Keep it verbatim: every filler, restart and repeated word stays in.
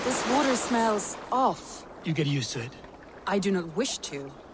This water smells off. You get used to it. I do not wish to.